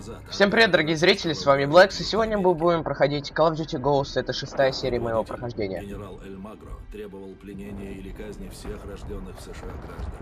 назад. Всем привет, дорогие зрители, с вами Блэкс, и сегодня мы будем проходить Call of Duty Ghosts, это 6-я серия моего прохождения. Генерал Эль Магро требовал пленения или казни всех рожденных в США граждан.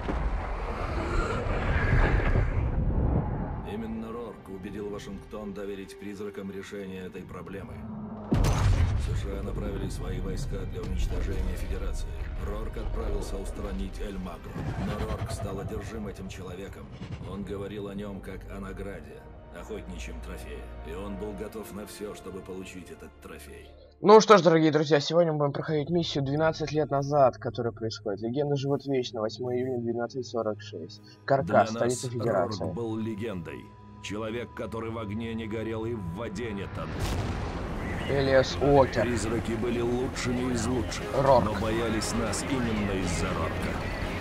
Именно Рорк убедил Вашингтон доверить призракам решение этой проблемы. США направили свои войска для уничтожения Федерации. Рорк отправился устранить Эль Магро. Но Рорк стал одержим этим человеком. Он говорил о нем как о награде, охотничьем трофее. И он был готов на все, чтобы получить этот трофей. Ну что ж, дорогие друзья, сегодня мы будем проходить миссию 12 лет назад, которая происходит. Легенды живут вечно, 8 июня 1246. Каркас, столица Федерации. Рорк был легендой. Человек, который в огне не горел и в воде не тонул. Элиас Уокер. Призраки были лучшими из лучших, Рорк. но боялись нас именно из-за Рорка.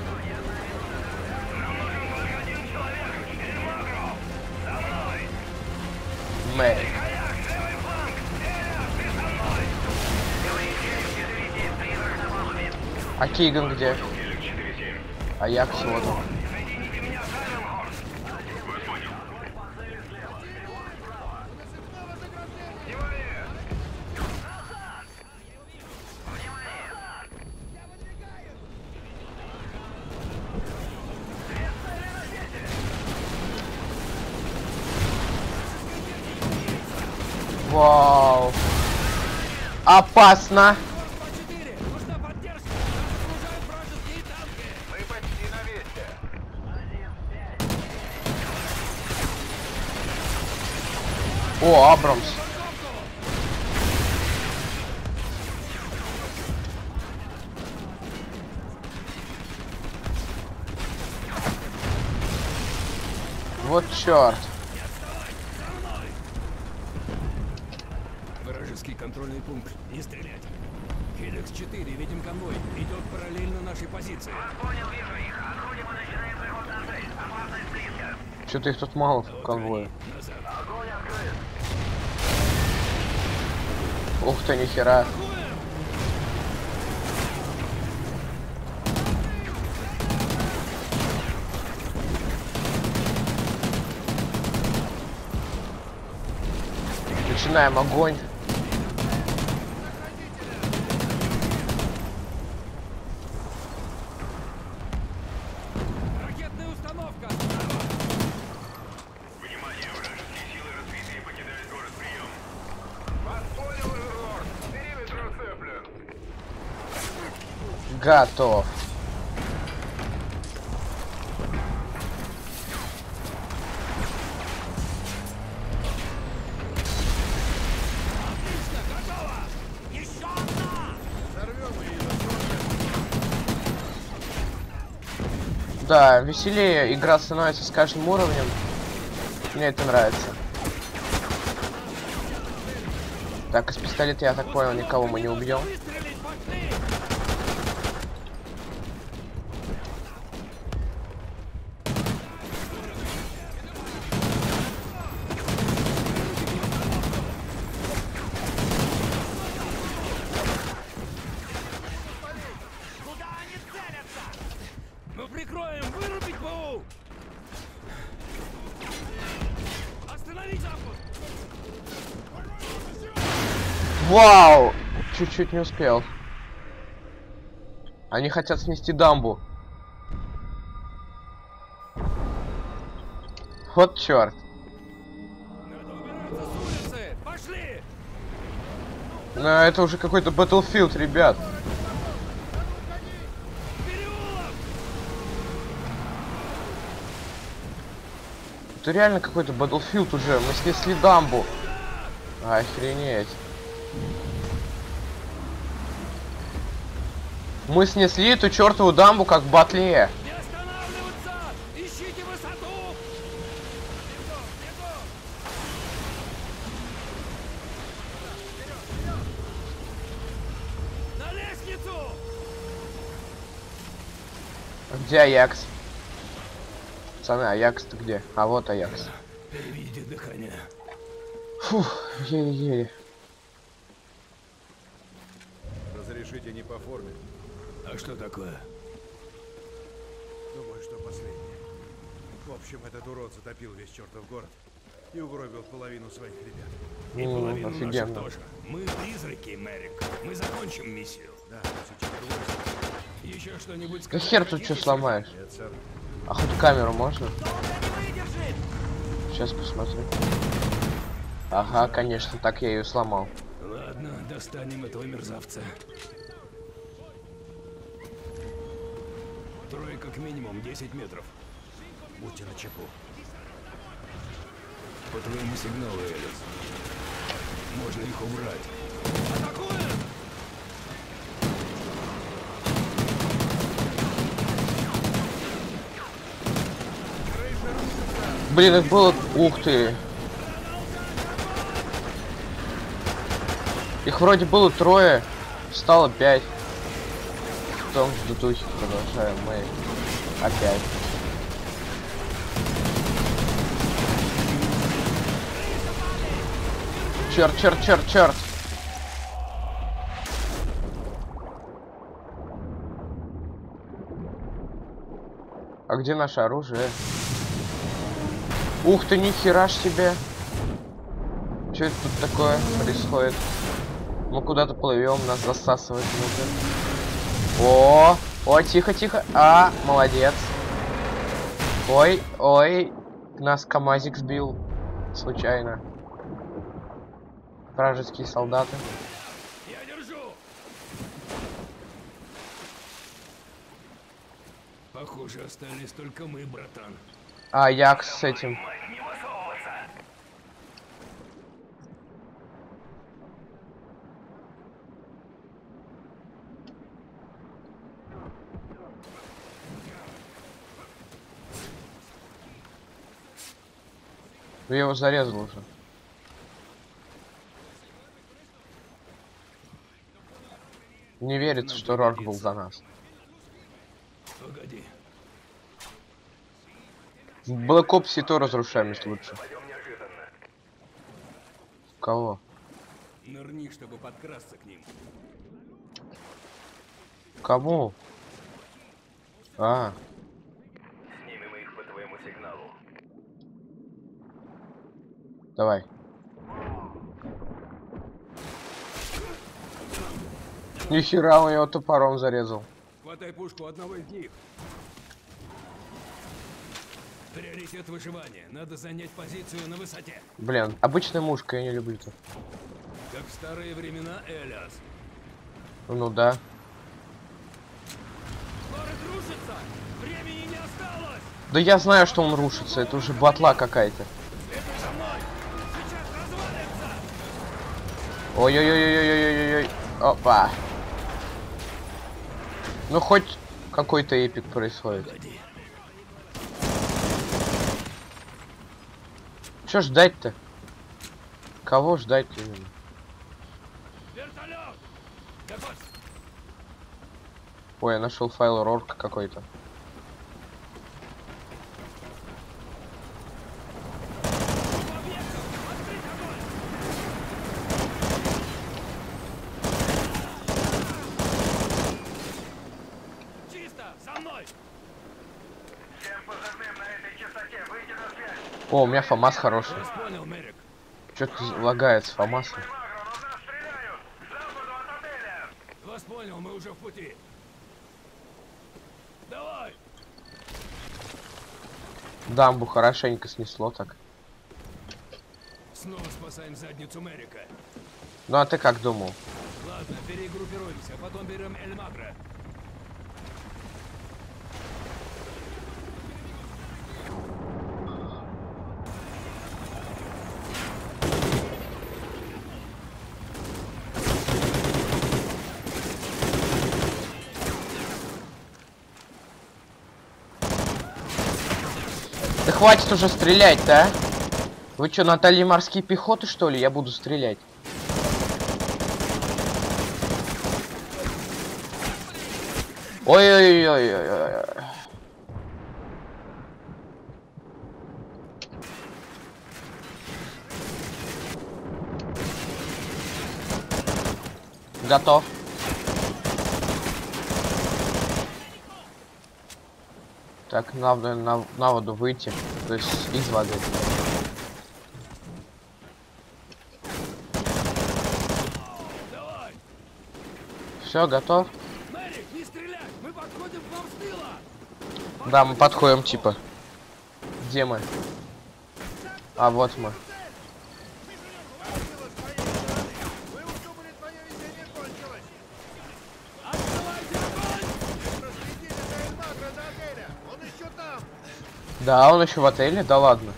Мэй. А Кейган где? А Якс вот он. Вау. Опасно. О, Абрамс. Вот черт. Вражеский контрольный пункт. Не стрелять. Хеликс-4, видим конвой. Идет параллельно нашей позиции. Понял, вижу их. Отходим и начинаем приход на цель. Опасность близко. Что-то их тут мало в конвое. Назад. Огонь открыт. Ух ты, нихера. Начинаем огонь. Ракетная установка. Внимание, вражеские силы разбиты и покидают город. Прием. Вас понял, Эрлорд. Периметр оцеплен. Готов. Еще одна! Да, веселее игра становится с каждым уровнем. Мне это нравится. Так, из пистолета, я так понял, никого мы не убьем. Выстрелить, пошли! Куда они целятся? Мы прикроем! Вырубить БУ! Остановить запуск! Вау! Чуть-чуть не успел. Они хотят снести дамбу. Вот черт. Надо убираться с улицы! Пошли! Но это уже какой-то Battlefield, ребят. Переулок! Это реально какой-то Battlefield уже. Мы снесли дамбу. Охренеть. Мы снесли эту чертову дамбу, как в батле. Не останавливаться! Ищите высоту! На лестницу! Где Аякс? Пацаны, Аякс-то где? А вот Аякс. Переведите дыхание. Фух, еле-еле. Разрешите не по форме. А что такое? Думаю, что последнее. В общем, этот урод затопил весь чертов город. И угробил половину своих ребят. И половину наших офигенно. тоже. Мы призраки, Мэрик. Мы закончим миссию. Да, сейчас другой. Еще что-нибудь Да сказать хер тут хотите, что сломаешь? Нет, сэр. А хоть камеру можно? Сейчас посмотрю. Ага, конечно, так я ее сломал. Ладно, достанем этого мерзавца. Трое как минимум 10 метров. Будьте начеку. По твоему сигналу, Элис. Можно их убрать. Атакуем! Блин, их было... Ух ты! Их вроде было 3, стало 5. В том же духе продолжаем мы опять. Черт, черт, черт, черт! А где наше оружие? Ух ты, нихера ж себе! Что это тут такое происходит? Мы куда-то плывем, нас засасывает внутрь. О, тихо, тихо. А, молодец. Ой, ой, нас КамАЗик сбил случайно. Вражеские солдаты. Я держу! Похоже, остались только мы, братан. А, як с этим. Я его зарезал уже. Не верится, что Рорк был за нас. Погоди. Black Ops и то разрушаемость лучше. Кого? Нырни, чтобы подкрасться к ним. Кому? А. Снимем их по твоему сигналу. Давай. Нихера, он его топором зарезал. Хватай пушку одного из них. Приоритет выживания. Надо занять позицию на высоте. Блин, обычная мушка, я не люблю это. Как в старые времена, Элиас. Ну да. Город рушится! Времени не осталось! Да я знаю, что он рушится, это уже батла какая-то. Следуй за мной! Сейчас развалится! Ой-ой-ой-ой-ой-ой-ой. Опа. Ну хоть какой-то эпик происходит. Погоди. Чё ждать-то? Кого ждать именно? Вертолет! Готовься! Ой, я нашел файл Рорка какой-то. Чисто! За мной! Всем позывным на этой частоте. Выйти на связь. О, у меня ФАМАС хороший. Вас понял, Мерик. Чё-то лагает с ФАМАСом. Эль Магро, но нас стреляют. К западу от отеля. Вас понял, мы уже в пути. Давай! Дамбу хорошенько снесло так. Снова спасаем задницу Мерика. Ну а ты как думал? Ладно, перегруппируемся, потом берем Эль Магро. Да хватит уже стрелять-то, а? Вы чё, Наталья морские пехоты, что ли? Я буду стрелять. Ой-ой-ой-ой-ой. Готов. Так, надо на воду выйти, то есть из воды. Все, готов? Мэрик, не стрелять! Мы подходим к вам с тыла! Да, мы подходим, типа. Где мы? А, вот мы. Вы уж думали, твое везение кончилось. Открывайте огонь! Проследили за Эльмагро до отеля. Он еще там. Да, он еще в отеле? Да ладно.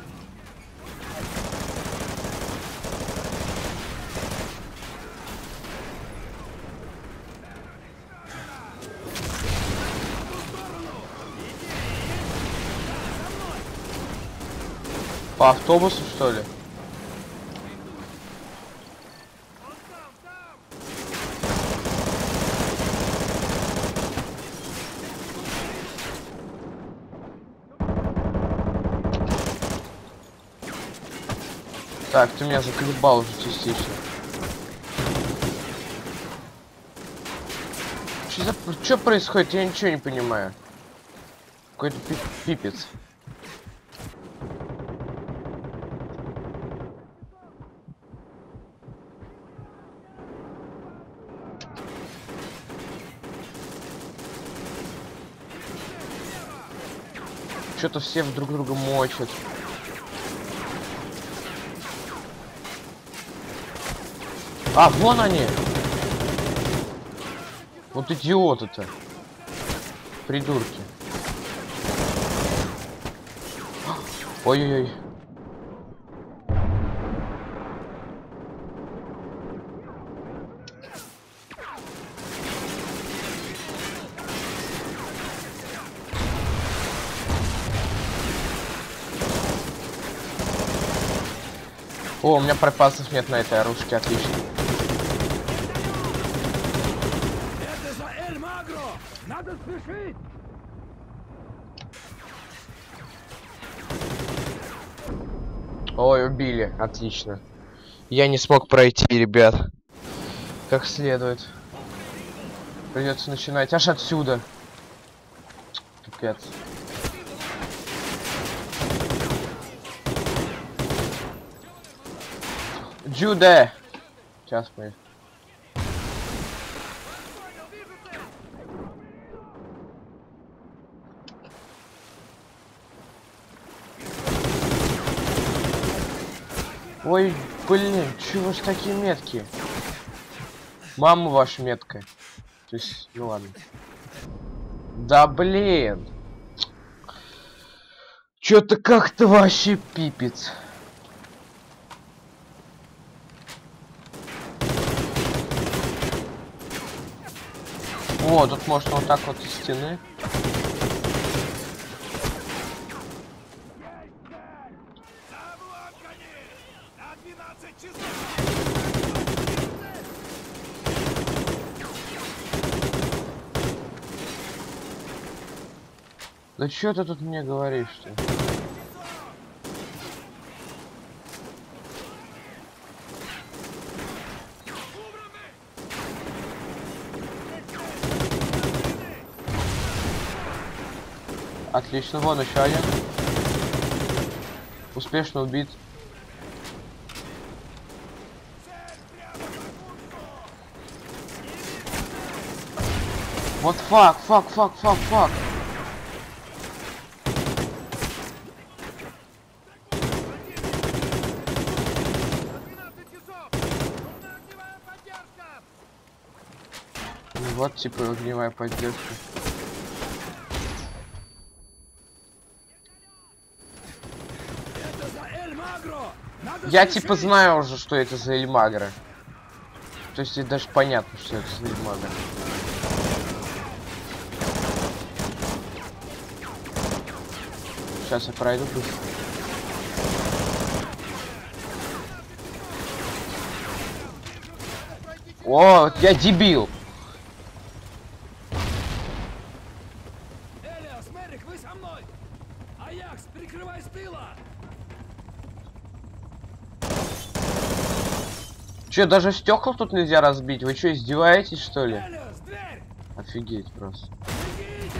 По автобусу, что ли? Так, ты меня заколебал уже частично. Что происходит? Я ничего не понимаю. Какой-то пипец. Что-то все друг друга мочат. А, вон они! Вот идиоты-то. Придурки. Ой-ой-ой. О, у меня припасов нет на этой оружке, отлично. Это за Эль-Магро! Надо спешить! Ой, убили, отлично. Я не смог пройти, ребят. Как следует. Придется начинать аж отсюда. Капец. Джуде! Сейчас мы. Ой, блин, чего ж такие меткие? Мама ваша меткая. То есть, ну ладно. Да блин. Чё-то как-то вообще пипец. О, тут можно вот так вот из стены. На 12 часов. Да чё ты тут мне говоришь-то? Отлично, вон еще один. Успешно убит. Вот фак. Вот типа огневая поддержка. Это за Эль-Магро! Надо Я спешить! типа знаю уже, что это за Эльмагро. То есть это даже понятно, что это за Эльмагро. Сейчас я пройду быстро. О, я дебил. Элиас, Мэрик, вы со мной! Аякс, прикрывай с тыла! Че, даже стекла тут нельзя разбить? Вы что, издеваетесь, что ли? Элиас, дверь! Офигеть просто. Бегите!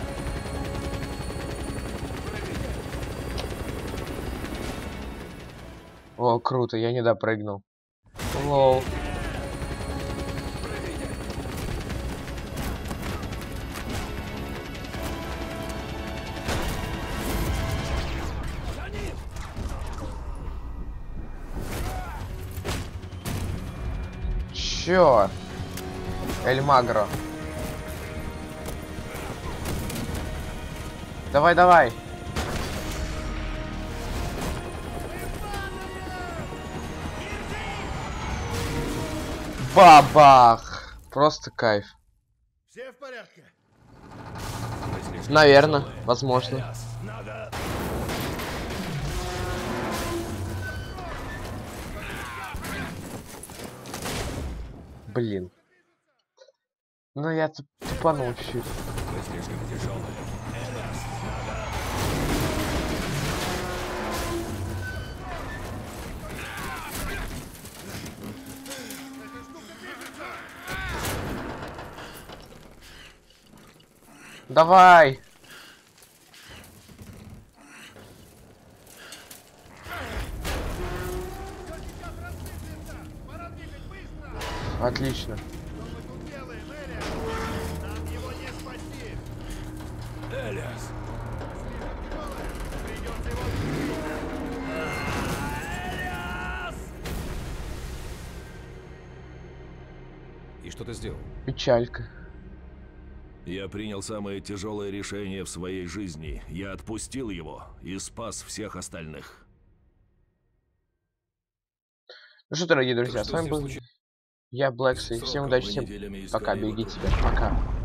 О, круто, я не допрыгнул. Лол. Чё? Эль Магро. Давай, давай. Бабах. Просто кайф. Все в порядке? Наверное, возможно. Элиас, надо... Блин. Ну я тупанул чуть. Вы слишком тяжелые. Элиас, надо... Давай. Отлично. Элиас! И что ты сделал? Печалька. Я принял самое тяжелое решение в своей жизни. Я отпустил его и спас всех остальных. Ну что, дорогие друзья, Так с вами что с был ним я, Блэкс, и всем удачи, всем пока, берегите себя, пока.